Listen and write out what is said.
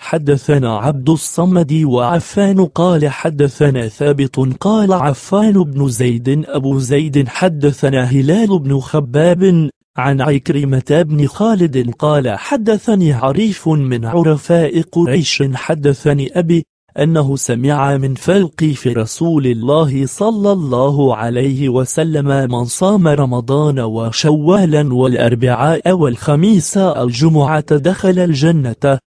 حدثنا عبد الصمد وعفان قال حدثنا ثابت قال عفان بن زيد أبو زيد حدثنا هلال بن خباب عن عكرمة بن خالد قال حدثني عريف من عرفاء قريش حدثني أبي أنه سمع من فلق في رسول الله صلى الله عليه وسلم من صام رمضان وشوالا والأربعاء والخميس الجمعة دخل الجنة